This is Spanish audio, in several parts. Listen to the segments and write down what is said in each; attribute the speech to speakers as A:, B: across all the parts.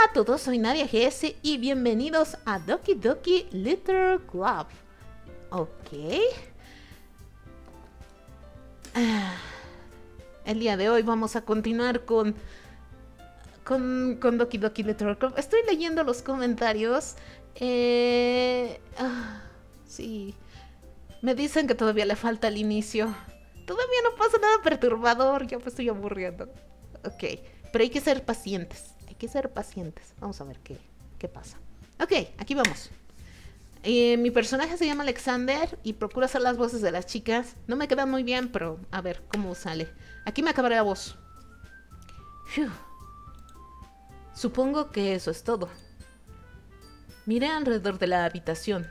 A: a todos, soy Nadia GS y bienvenidos a Doki Doki Literature Club. Ok. El día de hoy vamos a continuar con Doki Doki Literature Club. Estoy leyendo los comentarios. Sí. Me dicen que todavía le falta el inicio. Todavía no pasa nada perturbador, ya me estoy aburriendo. Ok, pero hay que ser pacientes. Hay que ser pacientes. Vamos a ver qué pasa. Ok, aquí vamos. Mi personaje se llama Alexander y procura hacer las voces de las chicas. No me quedan muy bien, pero a ver cómo sale. Aquí me acabaré la voz. Fiu. Supongo que eso es todo. Miré alrededor de la habitación.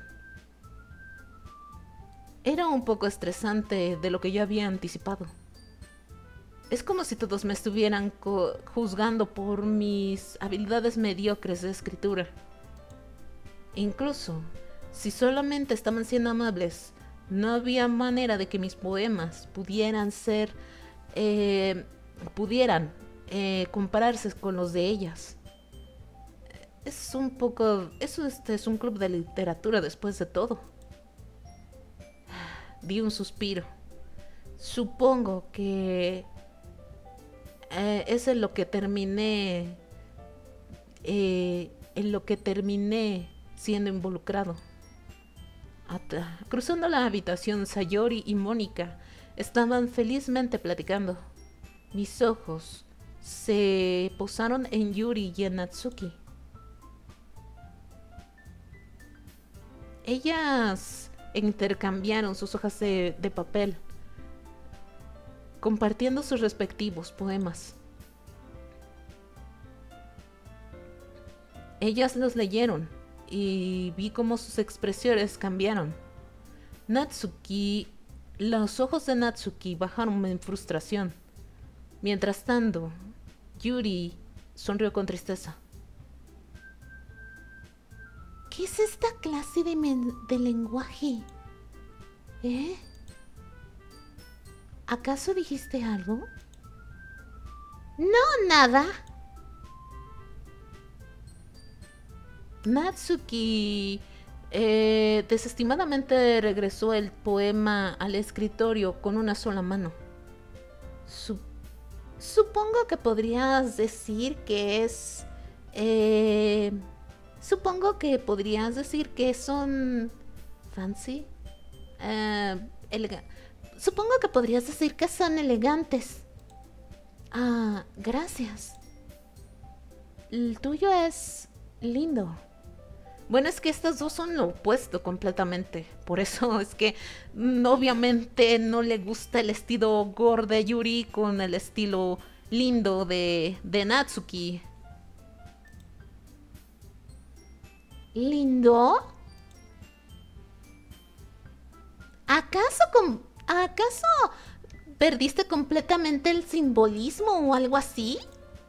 A: Era un poco estresante de lo que yo había anticipado. Es como si todos me estuvieran juzgando por mis habilidades mediocres de escritura. Incluso, si solamente estaban siendo amables, no había manera de que mis poemas pudieran compararse con los de ellas. Eso es un club de literatura después de todo. Di un suspiro. Supongo que es en lo que terminé siendo involucrado. Cruzando la habitación, Sayori y Mónica estaban felizmente platicando. Mis ojos se posaron en Yuri y en Natsuki. Ellas intercambiaron sus hojas de papel, compartiendo sus respectivos poemas. Ellas los leyeron y vi cómo sus expresiones cambiaron. Los ojos de Natsuki bajaron en frustración. Mientras tanto, Yuri sonrió con tristeza. ¿Qué es esta clase de lenguaje? ¿Acaso dijiste algo? No, nada. Natsuki desestimadamente regresó el poema al escritorio con una sola mano. Supongo que podrías decir que es... Supongo que podrías decir que son... fancy. Supongo que podrías decir que son elegantes. Ah, gracias. El tuyo es lindo. Bueno, es que estas dos son lo opuesto completamente. Por eso es que obviamente no le gusta el estilo gore de Yuri con el estilo lindo de Natsuki. ¿Lindo? ¿Acaso perdiste completamente el simbolismo o algo así?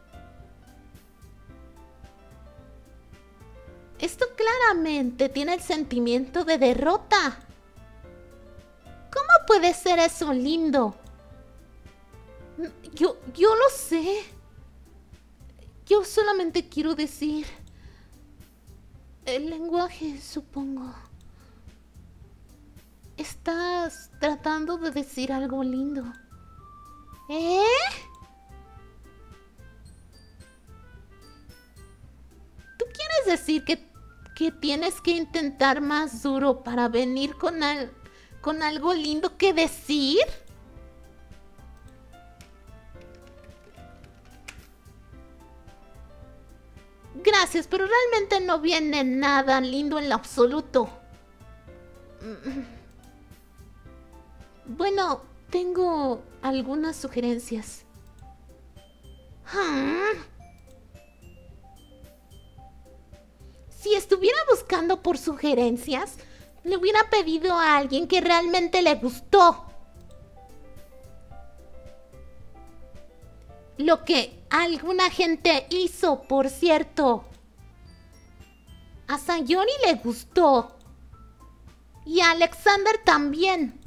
A: Esto claramente tiene el sentimiento de derrota. ¿Cómo puede ser eso lindo? Yo lo sé. Yo solamente quiero decir... el lenguaje, supongo. Estás tratando de decir algo lindo. ¿Tú quieres decir que tienes que intentar más duro para venir con algo lindo que decir? Gracias, pero realmente no viene nada lindo en lo absoluto. Bueno, tengo algunas sugerencias. Si estuviera buscando por sugerencias, le hubiera pedido a alguien que realmente le gustó. Lo que alguna gente hizo, por cierto. A Sayori le gustó. Y a Alexander también.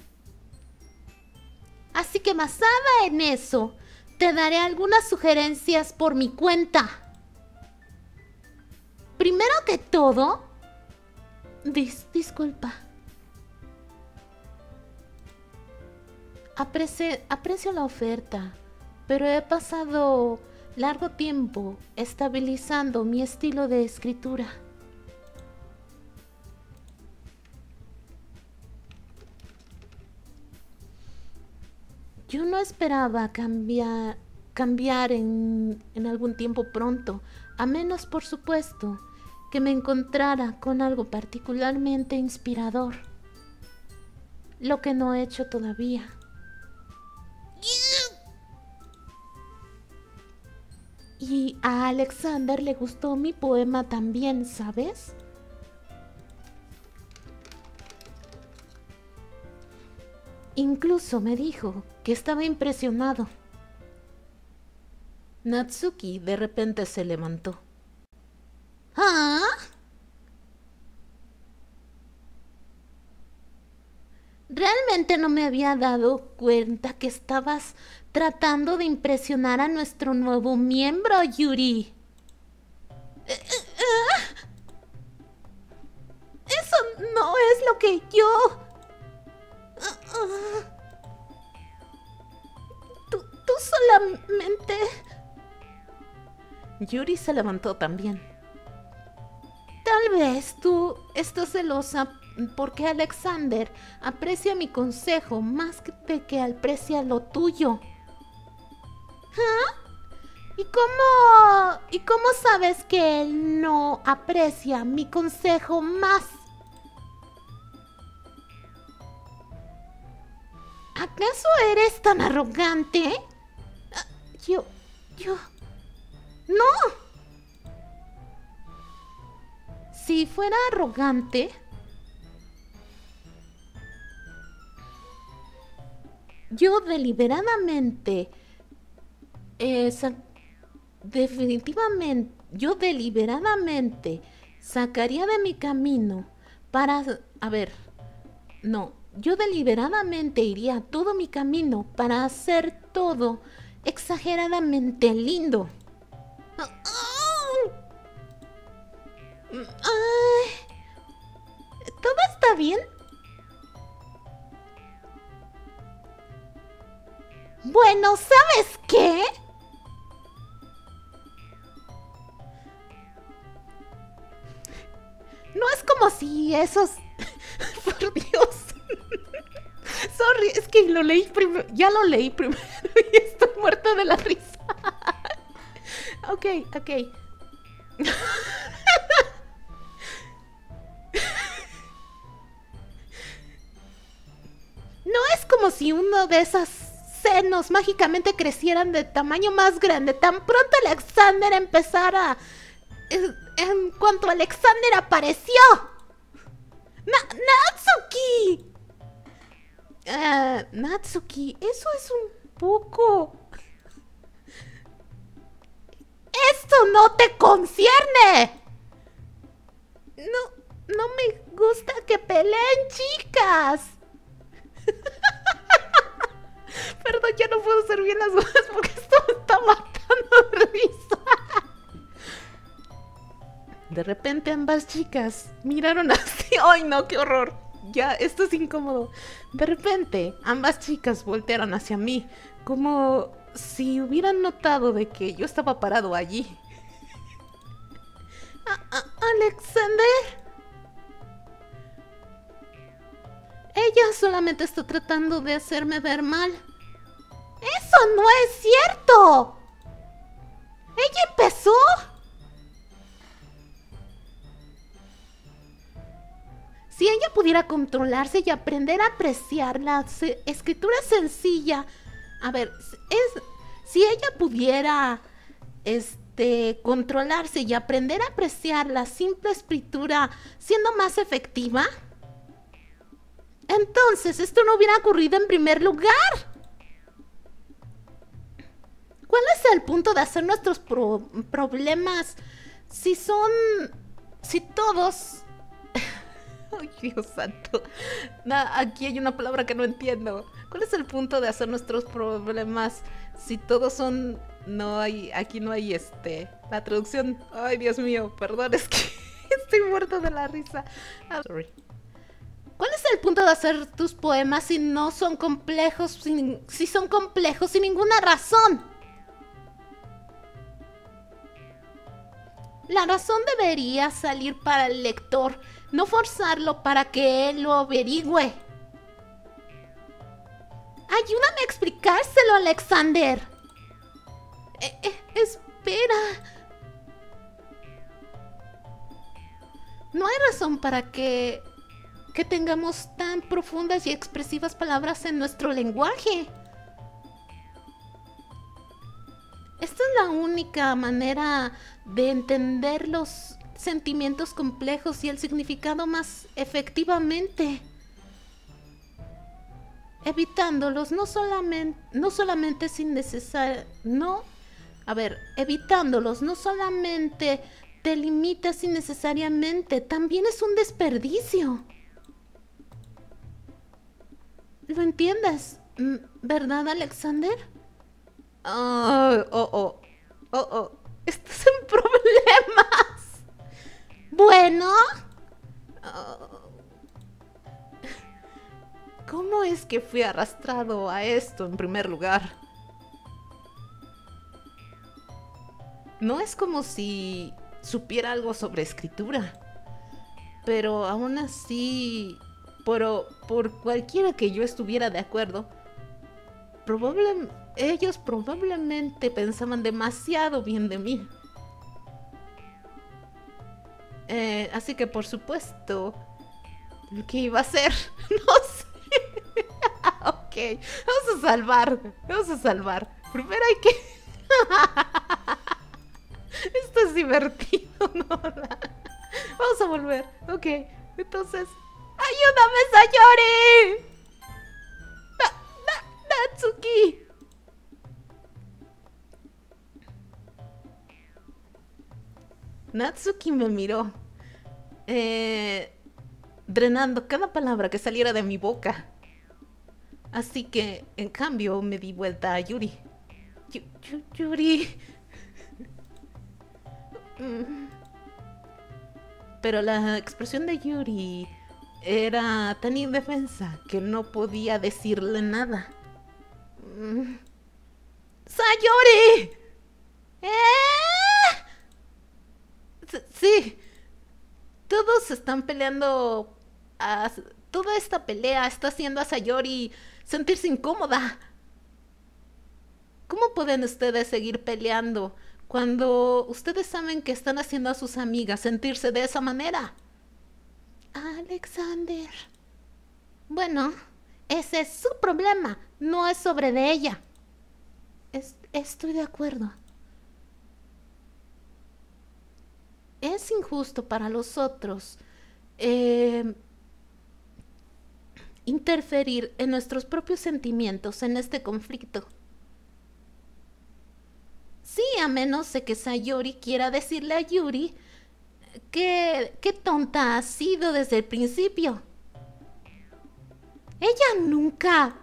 A: Así que basada en eso, te daré algunas sugerencias por mi cuenta. primero que todo... Disculpa. Aprecio la oferta, pero he pasado largo tiempo estabilizando mi estilo de escritura. Yo no esperaba cambiar en algún tiempo pronto, a menos, por supuesto, que me encontrara con algo particularmente inspirador, lo que no he hecho todavía. Y a Alexander le gustó mi poema también, ¿sabes? Incluso me dijo que estaba impresionado. Natsuki de repente se levantó. ¿Ah? Realmente no me había dado cuenta que estabas tratando de impresionar a nuestro nuevo miembro, Yuri. Eso no es lo que yo... Tú solamente... Yuri se levantó también. Tal vez tú estás celosa porque Alexander aprecia mi consejo más que aprecia lo tuyo. ¿Ah? ¿Y cómo sabes que él no aprecia mi consejo más? ¿Acaso eres tan arrogante? Yo... ¡No! Si fuera arrogante... Yo deliberadamente... Yo deliberadamente sacaría de mi camino para... A ver... No, yo deliberadamente iría todo mi camino para hacer todo exageradamente lindo. ¿Todo está bien? Bueno, ¿sabes qué? No es como si esos... Por Dios. Sorry, es que lo leí primero. Ya lo leí primero y estoy muerta de la risa. Ok. No es como si uno de esos senos mágicamente crecieran de tamaño más grande. Tan pronto Alexander empezara... En cuanto Alexander apareció. ¡Natsuki! Natsuki, eso es un poco... ¡Esto no te concierne! No me gusta que peleen chicas. Perdón, ya no puedo hacer bien las voces porque esto me está matando de risa. De repente ambas chicas miraron así. ¡Ay, no, qué horror! Ya, esto es incómodo. De repente ambas chicas voltearon hacia mí, como si hubieran notado de que yo estaba parado allí. ¿Alexander? Ella solamente está tratando de hacerme ver mal. ¡Eso no es cierto! ¡Ella empezó! Si ella pudiera controlarse y aprender a apreciar la escritura sencilla... A ver, si ella pudiera controlarse y aprender a apreciar la simple escritura siendo más efectiva, entonces esto no hubiera ocurrido en primer lugar. ¿Cuál es el punto de hacer nuestros problemas si todos... Ay, Dios santo. Aquí hay una palabra que no entiendo. ¿Cuál es el punto de hacer nuestros problemas si todos son... No hay... Aquí no hay la traducción... Ay, Dios mío, perdón, es que estoy muerto de la risa. Sorry. ¿Cuál es el punto de hacer tus poemas si no son complejos, si son complejos sin ninguna razón? La razón debería salir para el lector, no forzarlo para que él lo averigüe. Ayúdame a explicárselo, Alexander. Espera. No hay razón para que tengamos tan profundas y expresivas palabras en nuestro lenguaje. Esta es la única manera de entender los sentimientos complejos y el significado más efectivamente. Evitándolos no solamente sin necesario... evitándolos no solamente te limitas innecesariamente, también es un desperdicio. ¿Lo entiendes? ¿Verdad, Alexander? Estás en problemas. Bueno. ¿Cómo es que fui arrastrado a esto en primer lugar? No es como si supiera algo sobre escritura, pero aún así, por cualquiera que yo estuviera de acuerdo, ellos probablemente pensaban demasiado bien de mí. Así que por supuesto, ¿qué iba a hacer? No sé. Ok, vamos a salvar. Primero hay que... Esto es divertido, ¿no? Vamos a volver. Ok, entonces... ¡Ayúdame, Sayori! ¡Natsuki! Natsuki me miró, drenando cada palabra que saliera de mi boca. Así que, en cambio, me di vuelta a Yuri. Yuri... Pero la expresión de Yuri era tan indefensa que no podía decirle nada. ¡Sayori! Sí. Todos están peleando. Toda esta pelea está haciendo a Sayori sentirse incómoda. ¿Cómo pueden ustedes seguir peleando cuando ustedes saben que están haciendo a sus amigas sentirse de esa manera? Alexander. Bueno, ese es su problema, no es sobre de ella. Estoy de acuerdo. Es injusto para los otros interferir en nuestros propios sentimientos en este conflicto. Sí, a menos de que Sayori quiera decirle a Yuri qué tonta ha sido desde el principio. Ella nunca...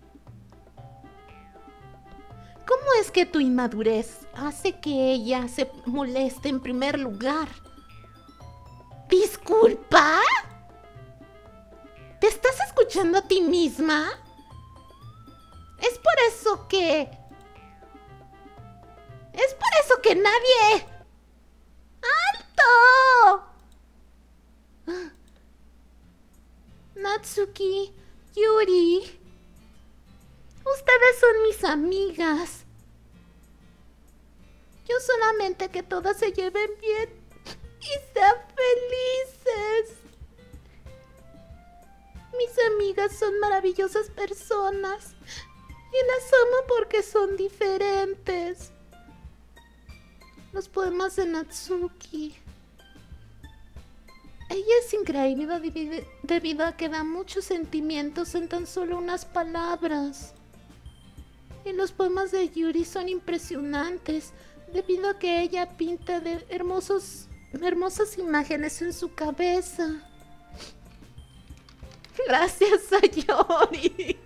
A: ¿Cómo es que tu inmadurez hace que ella se moleste en primer lugar? ¿Disculpa? ¿Te estás escuchando a ti misma? Es por eso que nadie... ¡Alto! Natsuki, Yuri... Ustedes son mis amigas. Yo solamente que todas se lleven bien y sean felices. Mis amigas son maravillosas personas y las amo porque son diferentes. Los poemas de Natsuki. Ella es increíble debido a que da muchos sentimientos en tan solo unas palabras. Y los poemas de Yuri son impresionantes debido a que ella pinta de hermosas imágenes en su cabeza. Gracias, Sayori.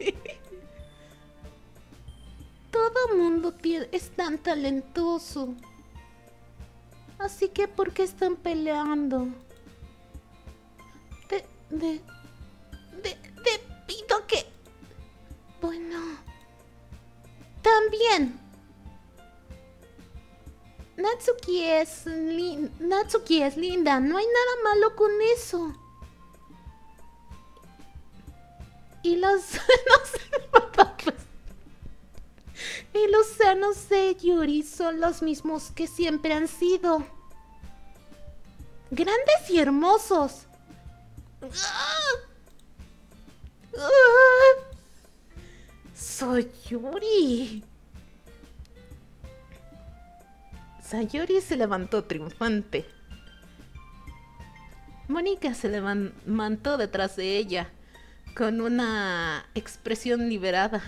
A: Todo mundo es tan talentoso. Así que, ¿por qué están peleando? Te pido que... Bueno... También. Natsuki es linda. No hay nada malo con eso. Y los y los senos de Yuri son los mismos que siempre han sido. Grandes y hermosos. Soy Yuri. Sayori se levantó triunfante. Mónica se levantó detrás de ella con una expresión liberada.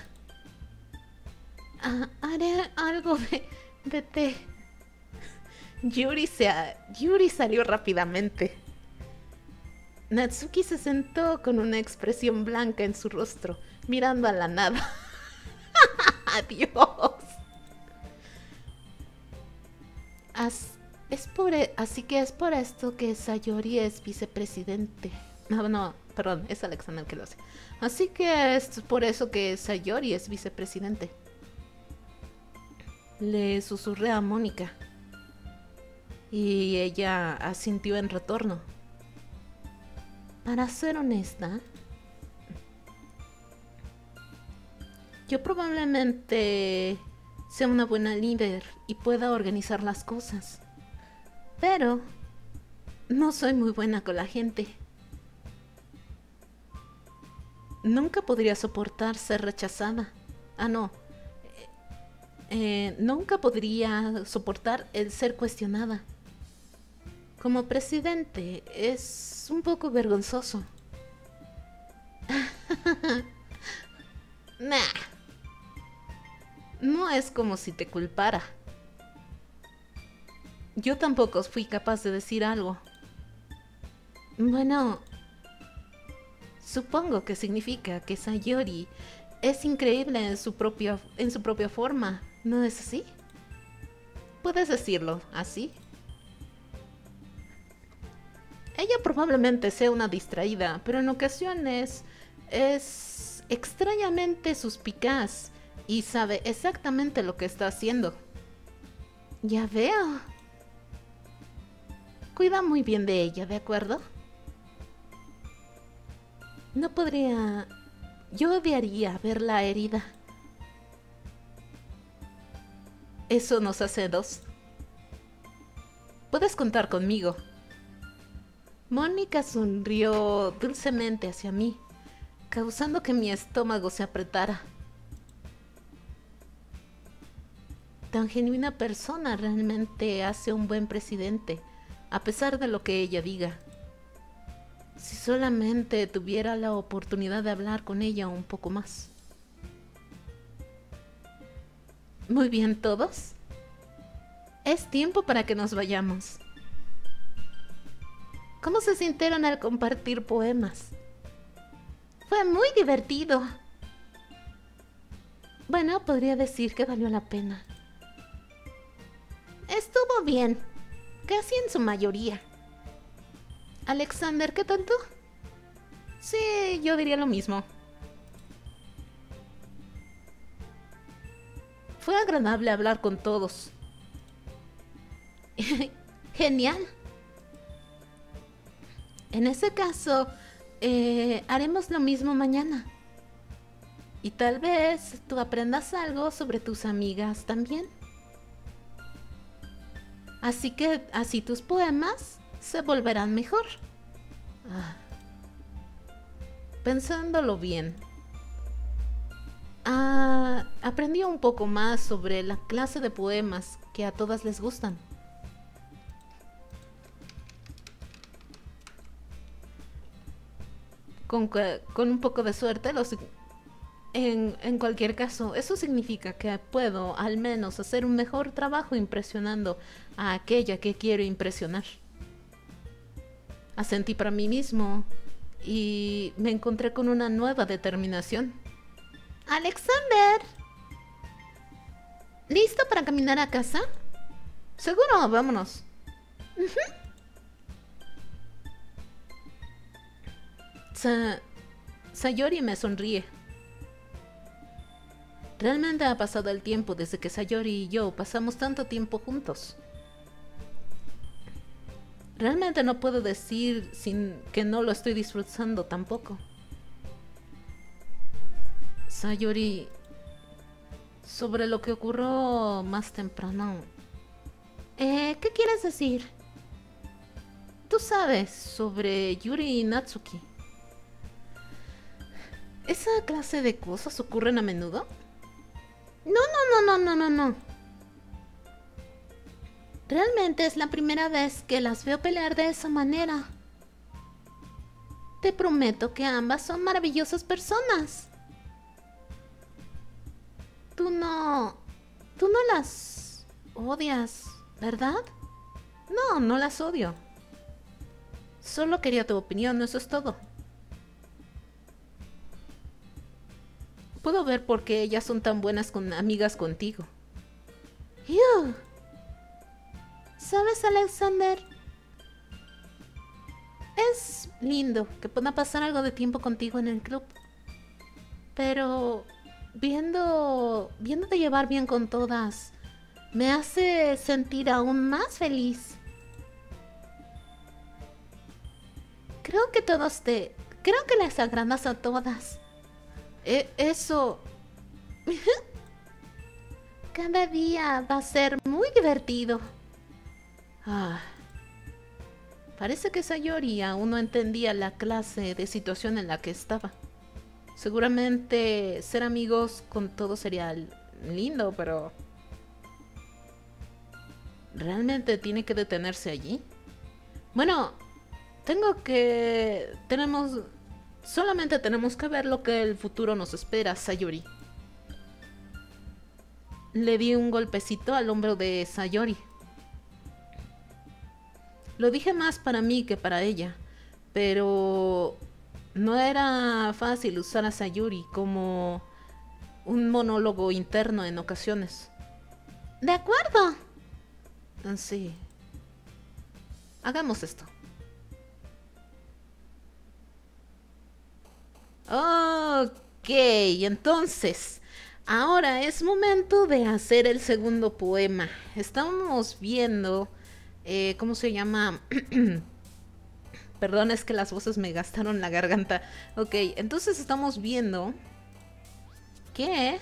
A: Haré algo de té. Yuri salió rápidamente. Natsuki se sentó con una expresión blanca en su rostro, mirando a la nada. ¡Adiós! Así que es por esto que Sayori es vicepresidente. No, perdón, es Alexander que lo hace. Así que es por eso que Sayori es vicepresidente. Le susurré a Mónica. Y ella asintió en retorno. Para ser honesta, yo probablemente sea una buena líder y pueda organizar las cosas. Pero no soy muy buena con la gente. Nunca podría soportar ser rechazada. Nunca podría soportar el ser cuestionada. Como presidente es un poco vergonzoso. Nah. No es como si te culpara. Yo tampoco fui capaz de decir algo. Bueno, supongo que significa que Sayori es increíble en su propia forma, ¿no es así? Puedes decirlo así. Ella probablemente sea una distraída, pero en ocasiones es extrañamente suspicaz y sabe exactamente lo que está haciendo. Ya veo. Cuida muy bien de ella, ¿de acuerdo? No podría... Yo odiaría verla herida. Eso nos hace dos. Puedes contar conmigo. Mónica sonrió dulcemente hacia mí, causando que mi estómago se apretara. Tan genuina persona realmente hace un buen presidente, a pesar de lo que ella diga. Si solamente tuviera la oportunidad de hablar con ella un poco más. Muy bien, todos. Es tiempo para que nos vayamos. ¿Cómo se sintieron al compartir poemas? Fue muy divertido. Bueno, podría decir que valió la pena. Estuvo bien, casi en su mayoría. Alexander, ¿qué tal tú? Sí, yo diría lo mismo. Fue agradable hablar con todos. Genial. En ese caso, haremos lo mismo mañana. Y tal vez tú aprendas algo sobre tus amigas también. Así que así tus poemas se volverán mejor. Pensándolo bien, aprendí un poco más sobre la clase de poemas que a todas les gustan. Con un poco de suerte, en cualquier caso, eso significa que puedo al menos hacer un mejor trabajo impresionando a aquella que quiero impresionar. Asentí para mí mismo y me encontré con una nueva determinación. Alexander, ¿listo para caminar a casa? Seguro, vámonos. Sayori me sonríe. Realmente ha pasado el tiempo desde que Sayori y yo pasamos tanto tiempo juntos. Realmente no puedo decir sin que no lo estoy disfrutando tampoco. Sayori, sobre lo que ocurrió más temprano. ¿Qué quieres decir? Tú sabes, sobre Yuri y Natsuki. ¿Esa clase de cosas ocurren a menudo? No. Realmente es la primera vez que las veo pelear de esa manera. Te prometo que ambas son maravillosas personas. Tú no las odias, ¿verdad? No las odio. Solo quería tu opinión, eso es todo. Puedo ver por qué ellas son tan buenas amigas contigo. ¡Ew! ¿Sabes, Alexander? Es lindo que pueda pasar algo de tiempo contigo en el club. Pero viéndote llevar bien con todas, me hace sentir aún más feliz. Creo que les agradas a todas. Eso... Cada día va a ser muy divertido. Parece que Sayori aún no entendía la clase de situación en la que estaba. Seguramente ser amigos con todos sería lindo, pero... ¿realmente tiene que detenerse allí? Bueno, solamente tenemos que ver lo que el futuro nos espera, Sayori. Le di un golpecito al hombro de Sayori. Lo dije más para mí que para ella, pero no era fácil usar a Sayori como un monólogo interno en ocasiones. De acuerdo. Sí. Hagamos esto. Ok, entonces, ahora es momento de hacer el segundo poema. Estamos viendo, ¿cómo se llama? Perdón, es que las voces me gastaron la garganta. Ok, entonces estamos viendo que...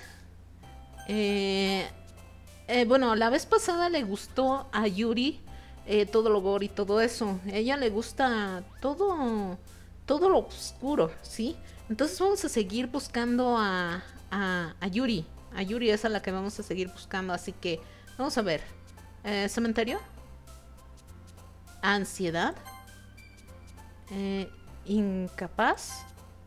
A: bueno, la vez pasada le gustó a Yuri todo lo gore y todo eso. A ella le gusta todo lo oscuro, ¿sí? Entonces vamos a seguir buscando a Yuri. A Yuri es a la que vamos a seguir buscando, así que vamos a ver. ¿Cementerio? Ansiedad. Incapaz.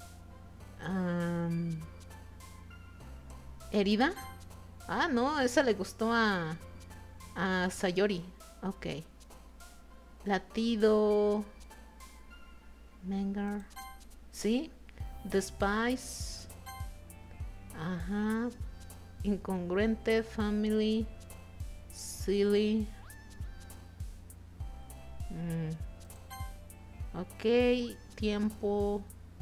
A: Herida. No, esa le gustó a Sayori. Ok. Latido. Mangar. ¿Sí? Despise. Ajá. Incongruente. Family. Silly. Ok. Tiempo.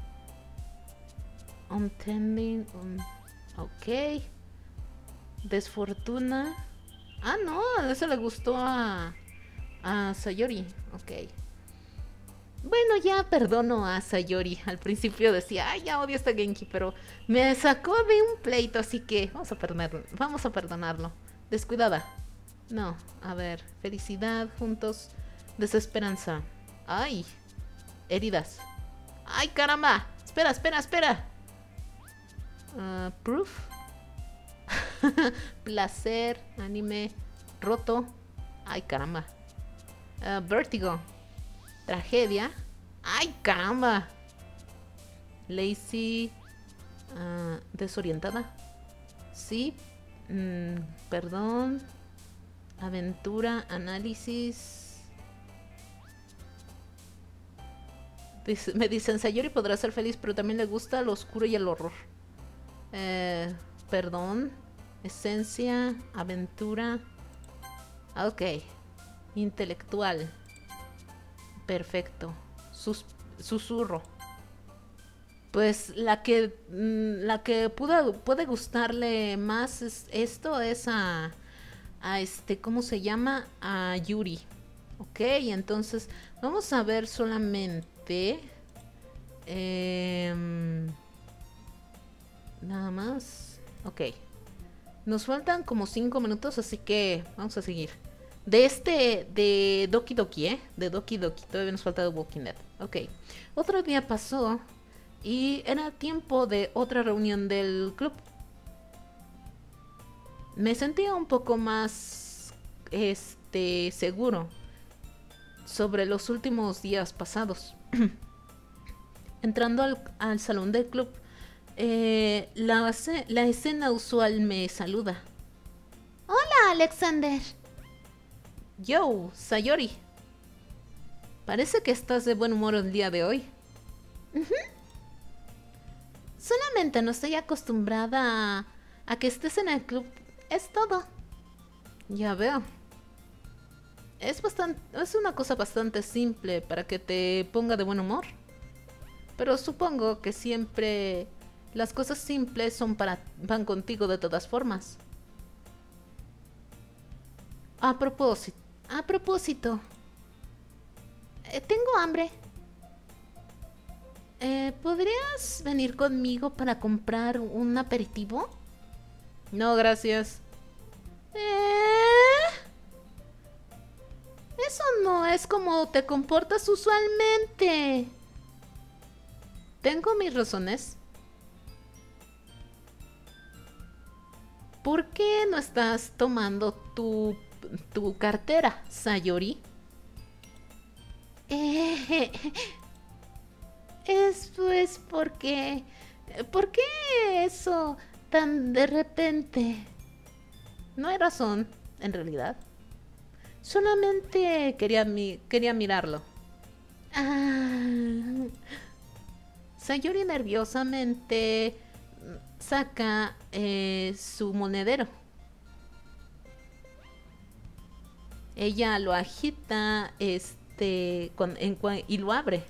A: Untending. Ok. Desfortuna. No, eso le gustó a Sayori. Ok. Bueno, ya perdono a Sayori. Al principio decía, ay, ya odio a este Genki, pero me sacó de un pleito, así que vamos a perdonarlo. Descuidada. No, a ver, felicidad, juntos, desesperanza. Ay, heridas. Ay, caramba. Espera. Proof. Placer, anime, roto. Ay, caramba. Vértigo. Tragedia. Ay, caramba. Lazy. Desorientada. Sí. Perdón. Aventura. Análisis. Me dicen, Sayori podrá ser feliz, pero también le gusta lo oscuro y el horror. Perdón. Esencia, aventura. Ok. Intelectual. Perfecto. Susurro. Pues la que puede gustarle más es a ¿cómo se llama? A Yuri. Ok, entonces vamos a ver solamente nada más. Ok. Nos faltan como 5 minutos, así que vamos a seguir. De Doki Doki, De Doki Doki. Todavía nos falta The Walking Dead. Ok. Otro día pasó y era tiempo de otra reunión del club. Me sentía un poco más, seguro sobre los últimos días pasados. Entrando al salón del club, la escena usual me saluda. Hola, Alexander. Yo, Sayori. Parece que estás de buen humor el día de hoy. Solamente no estoy acostumbrada a que estés en el club. Es todo. Ya veo. Es una cosa bastante simple para que te ponga de buen humor. Pero supongo que siempre las cosas simples van contigo de todas formas. A propósito, tengo hambre. ¿Podrías venir conmigo para comprar un aperitivo? No, gracias. Eso no es como te comportas usualmente. Tengo mis razones. ¿Por qué no estás tomando tu cartera, Sayori? Eso es porque... ¿Por qué eso tan de repente? No hay razón, en realidad. Solamente quería mirarlo. Sayori nerviosamente saca su monedero. Ella lo agita y lo abre.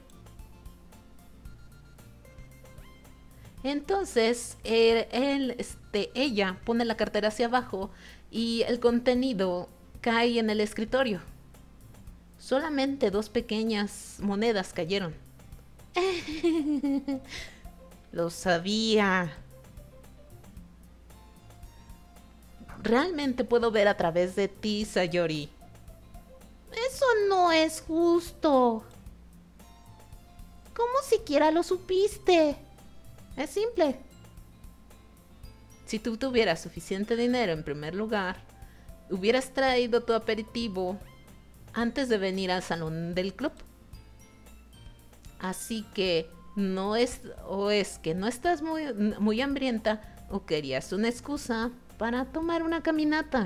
A: Entonces ella pone la cartera hacia abajo y el contenido cae en el escritorio. Solamente 2 pequeñas monedas cayeron. Lo sabía. Realmente puedo ver a través de ti, Sayori. Eso no es justo. ¿Cómo siquiera lo supiste? Es simple. Si tú tuvieras suficiente dinero en primer lugar, hubieras traído tu aperitivo antes de venir al salón del club. Así que es que no estás muy hambrienta o querías una excusa para tomar una caminata.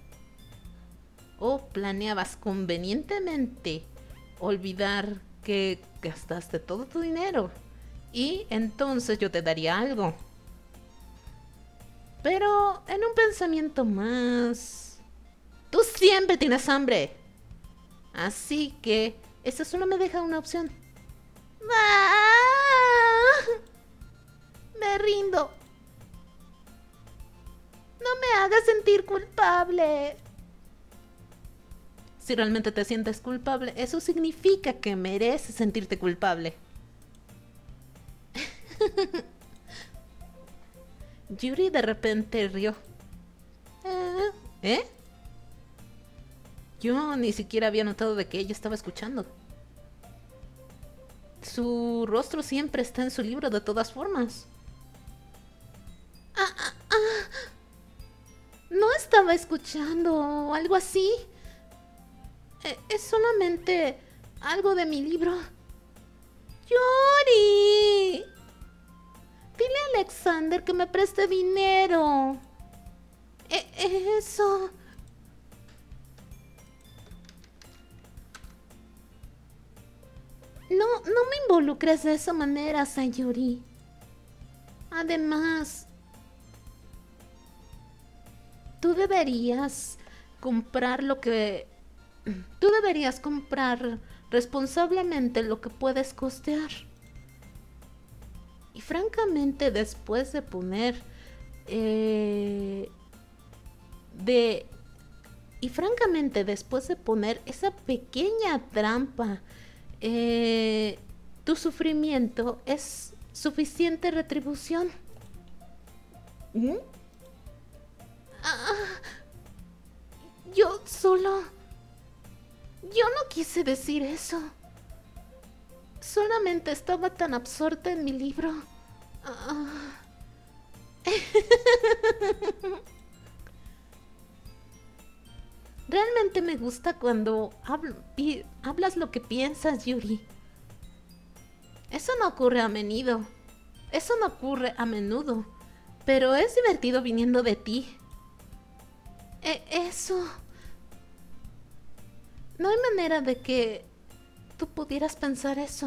A: O planeabas convenientemente olvidar que gastaste todo tu dinero y entonces yo te daría algo. Pero en un pensamiento más, tú siempre tienes hambre. Así que eso solo me deja una opción. Me rindo. No me hagas sentir culpable. Si realmente te sientes culpable, eso significa que mereces sentirte culpable. Yuri de repente rió. ¿Eh? Yo ni siquiera había notado de que ella estaba escuchando. Su rostro siempre está en su libro de todas formas. No estaba escuchando o algo así. Es solamente algo de mi libro. ¡Yuri! Dile a Alexander que me preste dinero. Eso. No, no me involucres de esa manera, Sayori. Además, tú deberías comprar lo que... Tú deberías comprar responsablemente lo que puedes costear. Y francamente, después de poner... de... Y francamente, después de poner esa pequeña trampa, tu sufrimiento es suficiente retribución. ¿Mm? Ah, yo solo... Yo no quise decir eso. Solamente estaba tan absorta en mi libro. Ah. Realmente me gusta cuando hablas lo que piensas, Yuri. Eso no ocurre a menudo. Eso no ocurre a menudo. Pero es divertido viniendo de ti. Eso... No hay manera de que tú pudieras pensar eso.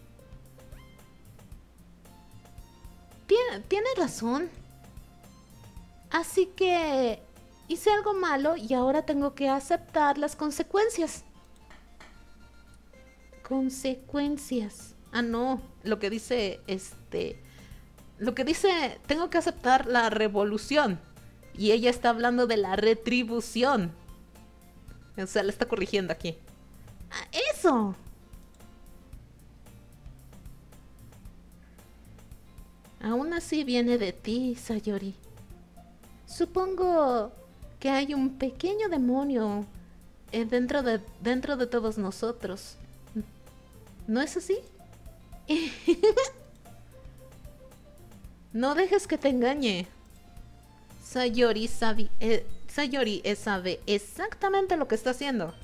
A: Tienes razón. Así que hice algo malo y ahora tengo que aceptar las consecuencias. Consecuencias. Ah, no. Lo que dice Lo que dice, tengo que aceptar la revolución. Y ella está hablando de la retribución. O sea, le está corrigiendo aquí. Ah, ¡eso! Aún así viene de ti, Sayori. Supongo que hay un pequeño demonio dentro de todos nosotros. ¿No es así? No dejes que te engañe. Sayori sabe exactamente lo que está haciendo.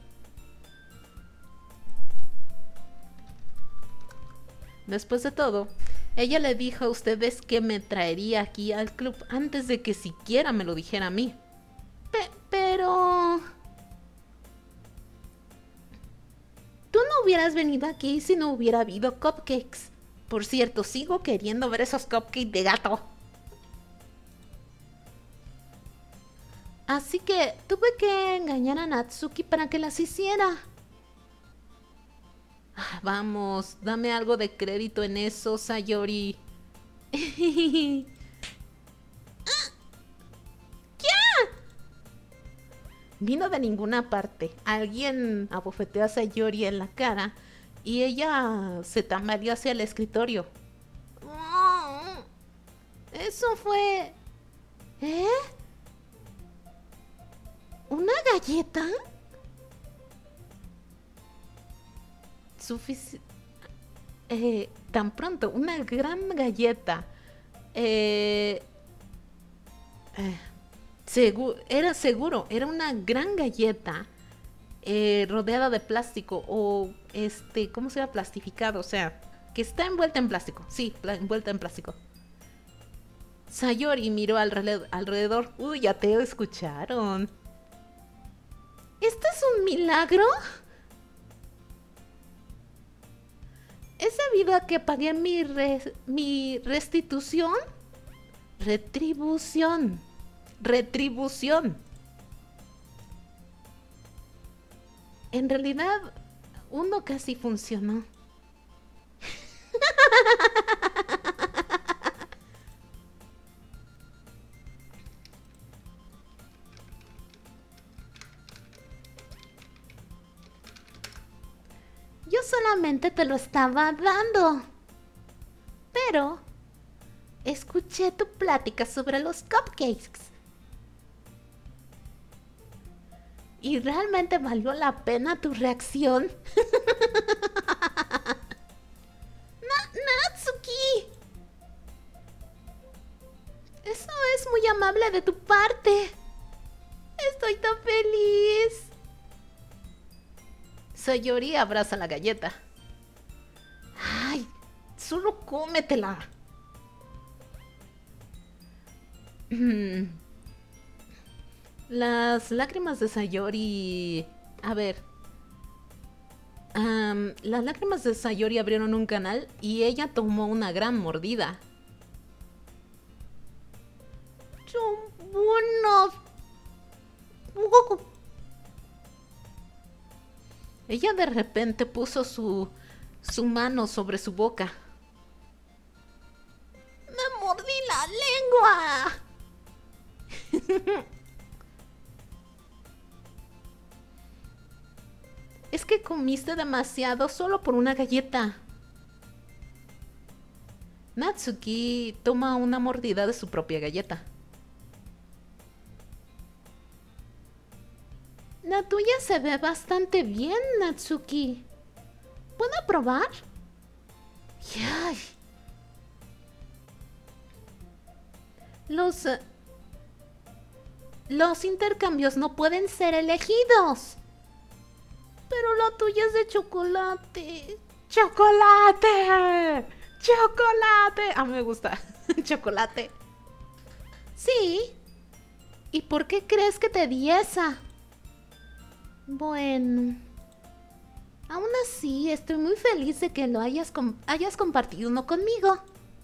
A: Después de todo, ella le dijo a ustedes que me traería aquí al club antes de que siquiera me lo dijera a mí. Pero... Tú no hubieras venido aquí si no hubiera habido cupcakes. Por cierto, sigo queriendo ver esos cupcakes de gato. Así que tuve que engañar a Natsuki para que las hiciera. Ah, vamos, dame algo de crédito en eso, Sayori. ¿Qué? Vino de ninguna parte. Alguien abofeteó a Sayori en la cara y ella se tambaleó hacia el escritorio. Eso fue... ¿Eh? ¿Una galleta? Tan pronto, una gran galleta. Era seguro, era una gran galleta rodeada de plástico o ¿cómo se llama? Plastificado, o sea, que está envuelta en plástico. Sí, envuelta en plástico. Sayori miró alrededor. Uy, ya te escucharon. ¿Esto es un milagro? ¿Es debido a que pagué mi restitución? Retribución. Retribución. En realidad, uno casi funcionó. Yo solamente te lo estaba dando. Pero escuché tu plática sobre los cupcakes. ¿Y realmente valió la pena tu reacción? Natsuki. Eso es muy amable de tu parte. Estoy tan feliz. Sayori abraza la galleta. ¡Ay! Solo cómetela. Las lágrimas de Sayori... A ver. Las lágrimas de Sayori abrieron un canal y ella tomó una gran mordida. Son buenos. Ella de repente puso su mano sobre su boca. ¡Me mordí la lengua! Es que comiste demasiado solo por una galleta. Natsuki toma una mordida de su propia galleta. La tuya se ve bastante bien, Natsuki. ¿Puedo probar? ¡Ay! Los intercambios no pueden ser elegidos. Pero la tuya es de chocolate. ¡Chocolate! ¡Chocolate! Ah, me gusta. Chocolate. Sí. ¿Y por qué crees que te di esa? Bueno. Aún así, estoy muy feliz de que lo hayas compartido uno conmigo.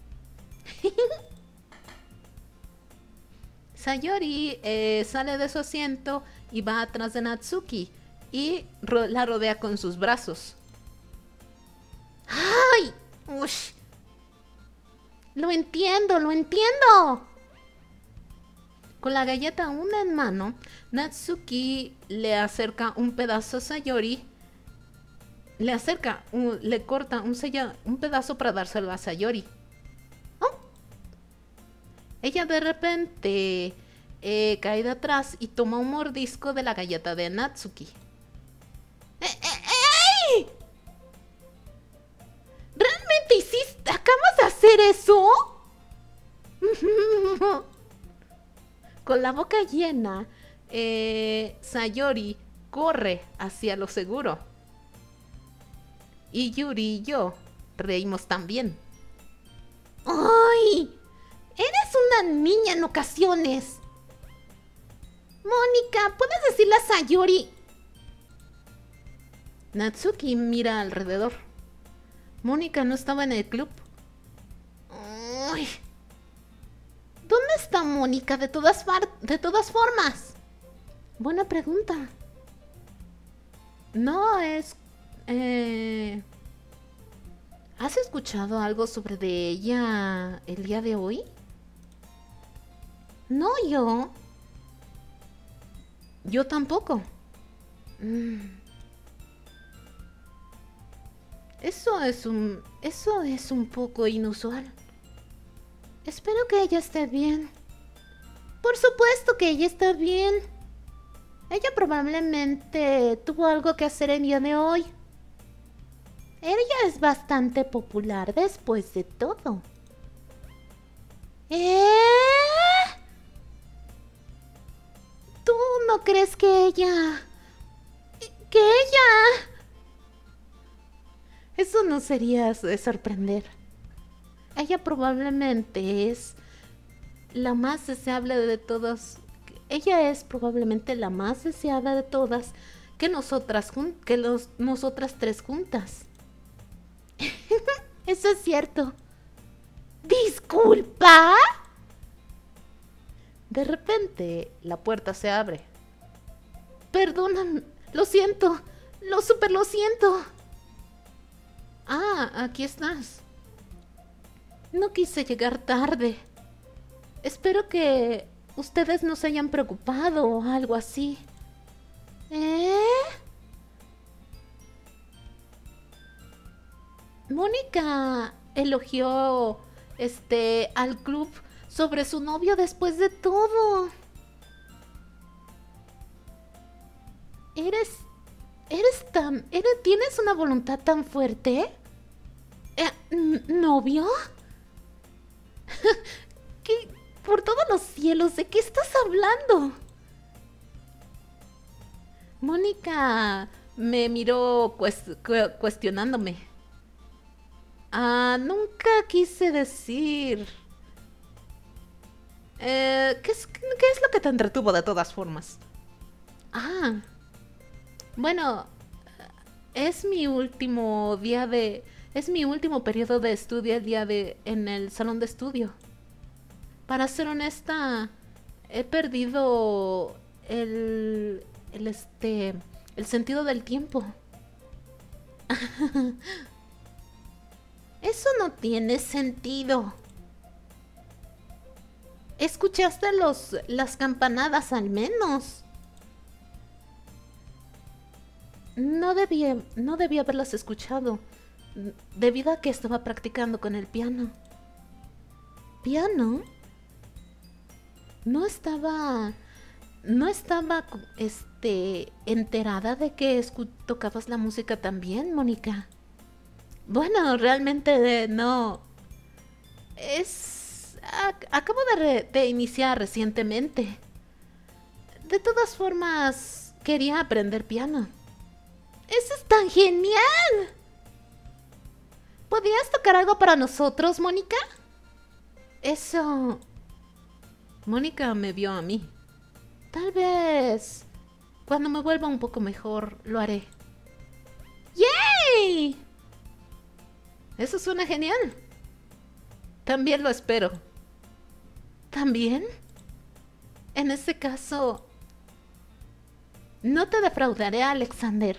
A: Sayori sale de su asiento y va atrás de Natsuki y la rodea con sus brazos. ¡Ay! ¡Ush! Lo entiendo, lo entiendo. Con la galleta aún en mano, Natsuki le acerca un pedazo a Sayori. Le corta un pedazo para dárselo a Sayori. Oh. Ella de repente cae de atrás y toma un mordisco de la galleta de Natsuki. ¡Ey! ¿Realmente acabas de hacer eso? Con la boca llena, Sayori corre hacia lo seguro. Y Yuri y yo reímos también. ¡Ay! Eres una niña en ocasiones. Mónica, ¿puedes decirle a Sayori? Natsuki mira alrededor. Mónica no estaba en el club. ¡Ay! ¿Dónde está Mónica de todas formas? Buena pregunta. No es... ¿Has escuchado algo sobre de ella el día de hoy? No, yo. Yo tampoco. Eso es un poco inusual. Espero que ella esté bien. Por supuesto que ella está bien. Ella probablemente tuvo algo que hacer el día de hoy. Ella es bastante popular después de todo. ¿Tú no crees que ella... Eso no sería de sorprender. Ella probablemente es la más deseable de todas. Ella es probablemente la más deseada de todas que nosotras tres juntas. Eso es cierto. ¿Disculpa? De repente, la puerta se abre. Perdóname, lo siento. Lo siento. Ah, aquí estás. No quise llegar tarde. Espero que ustedes no se hayan preocupado o algo así. Mónica elogió al club sobre su novio después de todo. ¿Tienes una voluntad tan fuerte? ¿Novio? ¿Qué? Por todos los cielos, ¿de qué estás hablando? Mónica me miró cuestionándome. Nunca quise decir... ¿qué es lo que te entretuvo de todas formas? Bueno, Es mi último día de... Es mi último periodo de estudio en el salón de estudio. Para ser honesta, he perdido el sentido del tiempo. Eso no tiene sentido. ¿Escuchaste las campanadas al menos? No debía haberlas escuchado, debido a que estaba practicando con el piano. ¿Piano? No estaba, enterada de que tocabas la música también, Mónica. Bueno, realmente no. Acabo de iniciar recientemente. De todas formas, quería aprender piano. ¡Eso es tan genial! ¿Podrías tocar algo para nosotros, Mónica? Eso... Mónica me vio a mí. Tal vez... Cuando me vuelva un poco mejor, lo haré. ¡Yay! Eso suena genial. También lo espero. ¿También? En ese caso... No te defraudaré, Alexander.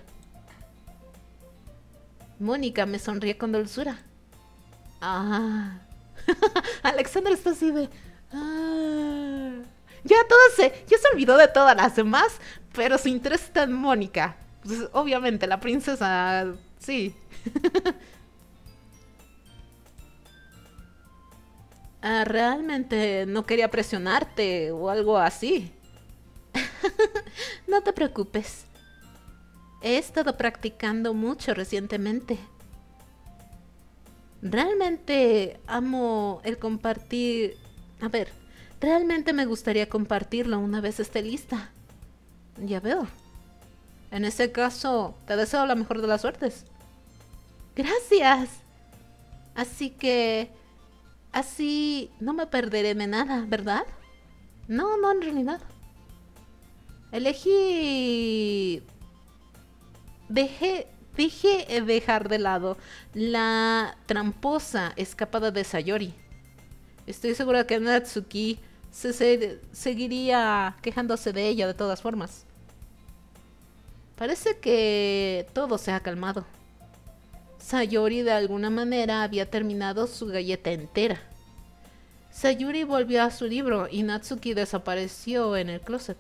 A: Mónica me sonríe con dulzura. Ah. Alexander está así de... Ah. Ya se olvidó de todas las demás, pero su interés está en Mónica. Pues, obviamente, la princesa... Sí. Realmente no quería presionarte o algo así. No te preocupes. He estado practicando mucho recientemente. Realmente amo el compartir... A ver, realmente me gustaría compartirlo una vez esté lista. Ya veo. En ese caso, te deseo la mejor de las suertes. Gracias. Así no me perderé de nada, ¿verdad? No, en realidad. Dejé dejar de lado la tramposa escapada de Sayori. Estoy segura que Natsuki seguiría quejándose de ella de todas formas. Parece que todo se ha calmado. Sayori de alguna manera había terminado su galleta entera. Sayori volvió a su libro y Natsuki desapareció en el closet.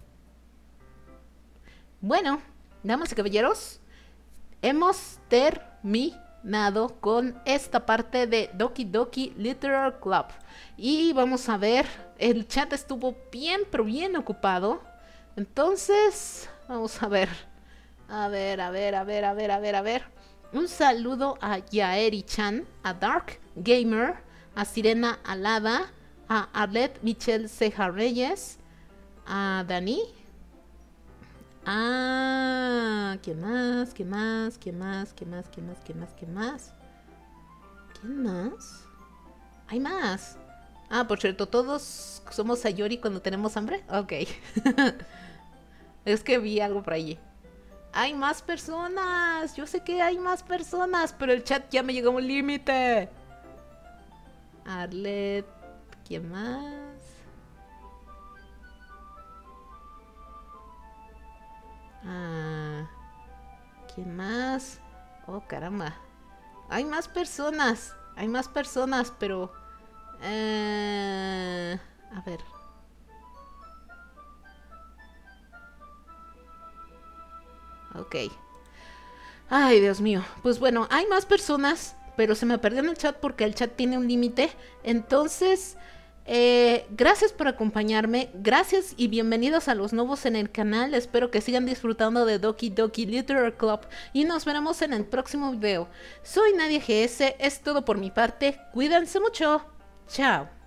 A: Bueno, damas y caballeros, hemos terminado con esta parte de Doki Doki Literature Club. Y vamos a ver, el chat estuvo bien, pero bien ocupado. Entonces, vamos a ver. A ver. Un saludo a Yaeri-chan, a Dark Gamer, a Sirena Alada, a Arlette Michelle Ceja Reyes, a Dani. ¿Quién más? ¿Quién más? Hay más. Por cierto, todos somos Sayori cuando tenemos hambre. Ok. Es que vi algo por allí. Hay más personas. Yo sé que hay más personas, pero el chat ya me llegó a un límite. Arlette. ¿Quién más? ¿Quién más? Oh, caramba. Hay más personas, pero... a ver. Ok. Ay, Dios mío. Pues bueno, hay más personas, pero se me perdió en el chat porque el chat tiene un límite. Entonces... gracias por acompañarme, gracias y bienvenidos a los nuevos en el canal. Espero que sigan disfrutando de Doki Doki Literature Club y nos veremos en el próximo video. Soy Nadia GS, es todo por mi parte, cuídense mucho, chao.